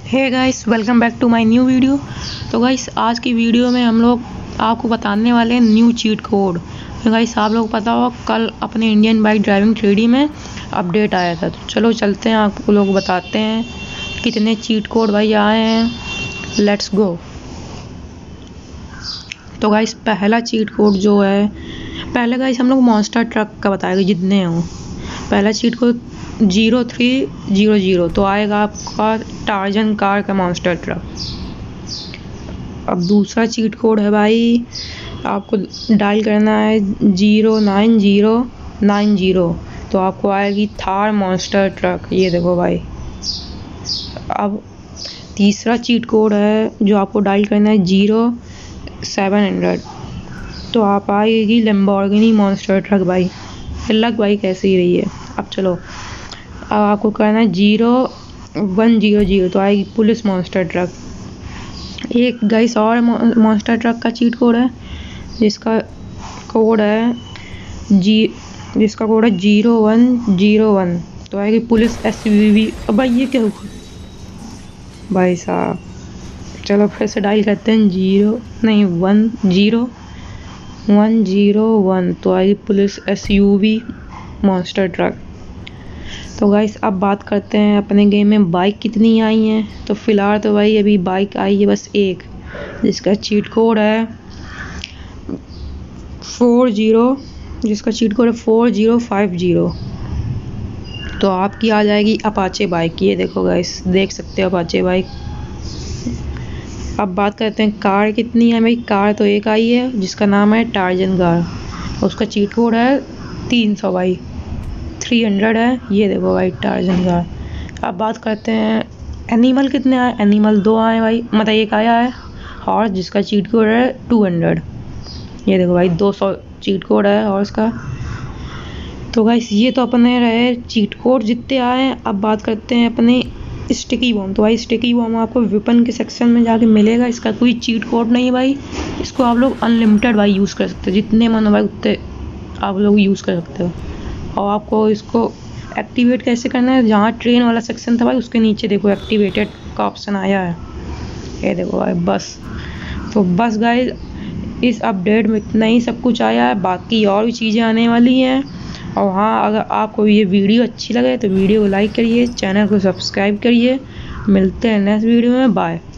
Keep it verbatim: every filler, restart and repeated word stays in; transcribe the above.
Hey guys, welcome back to my new video. तो guys, आज की वीडियो में हम लोग आपको बताने वाले हैं न्यू चीट कोड। तो गाइस, आप लोग पता हो कल अपने Indian bike driving three D में अपडेट आया था। तो चलो चलते हैं, आपको लोग बताते हैं कितने चीट कोड भाई आए हैं। Let's go. तो गाइस, पहला चीट कोड जो है, पहले गाइस हम लोग मॉन्स्टर ट्रक का बताएंगे जितने हों। पहला cheat code zero three zero zero तो आएगा आपका टार्जन कार का मॉन्स्टर ट्रक। अब दूसरा चीट कोड है भाई, आपको डायल करना है zero nine zero nine zero तो आपको आएगी थार मॉन्स्टर ट्रक। ये देखो भाई। अब तीसरा चीट कोड है जो आपको डायल करना है जीरो सेवन हंड्रेड तो आप आएगी लैम्बोर्गिनी मॉन्स्टर ट्रक। भाई लग भाई कैसी रही है। अब चलो, अब आपको करना है जीरो वन जीरो जीरो तो आएगी पुलिस मॉन्स्टर ट्रक। एक गाइस और मॉन्स्टर ट्रक का चीट कोड है जिसका कोड है जी जिसका कोड है जीरो वन जीरो वन तो आएगी पुलिस एस यू वी। अब भाई ये क्या हुआ भाई साहब। चलो फिर से डायल करते हैं, जीरो नहीं one zero one zero one तो आएगी police S U V monster truck. तो गाइस, अब बात करते हैं अपने गेम में बाइक कितनी आई हैं। तो फिलहाल तो भाई अभी बाइक आई है बस एक, जिसका चीट कोड है फोर जीरो जिसका चीट कोड है फोर जीरो फाइव जीरो तो आपकी आ जाएगी अपाचे बाइक। ये देखो गाइस, देख सकते हो अपाचे बाइक। अब बात करते हैं कार कितनी है। भाई कार तो एक आई है जिसका नाम है टार्जन कार, उसका चीट कोड है तीन सौ भाई, थ्री हंड्रेड है। ये देखो भाई टार्जन कार। अब बात करते हैं एनिमल कितने आए। एनिमल दो आए भाई, मतलब एक आया है हॉर्स जिसका चीट कोड है टू हंड्रेड। ये देखो भाई दो सौ चीट कोड है हॉर्स का। तो गाइस, ये तो अपने रहे चीट कोड जितने आए। अब बात करते हैं अपने स्टिकी बॉम्ब। तो भाई स्टिकी बॉम्ब आपको वेपन के सेक्शन में जाके मिलेगा। इसका कोई चीट कोड नहीं भाई, इसको आप लोग अनलिमिटेड भाई यूज़ कर सकते हो, जितने मन हो भाई उतने आप लोग यूज़ कर सकते हो। और आपको इसको एक्टिवेट कैसे करना है, जहाँ ट्रेन वाला सेक्शन था भाई उसके नीचे देखो एक्टिवेटेड का ऑप्शन आया है। ये देखो भाई बस। तो बस गाइस, इस अपडेट में इतना ही सब कुछ आया है, बाकी और भी चीज़ें आने वाली हैं। और हाँ, अगर आपको ये वीडियो अच्छी लगे तो वीडियो को लाइक करिए, चैनल को सब्सक्राइब करिए। मिलते हैं नेक्स्ट वीडियो में, बाय।